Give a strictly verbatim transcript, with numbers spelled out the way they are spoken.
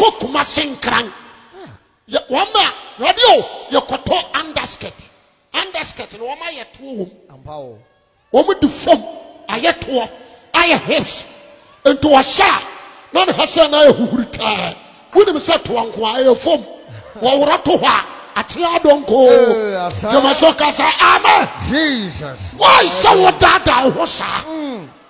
yɛkɔ kuma senkran wɔma radio yɛkɔtɔ underskirt underskirt no wɔma yɛ to wom Ampao. wɔn di fam ayɛ toɔ ayɛ hips nti wɔhyɛ na ne hasa na ayɛ huhuri kaa wonim sɛ toɔ nko ayɛ fam wɔwora to hɔ a ate adonko jama so kasa amen Jesus. why so dada ho saa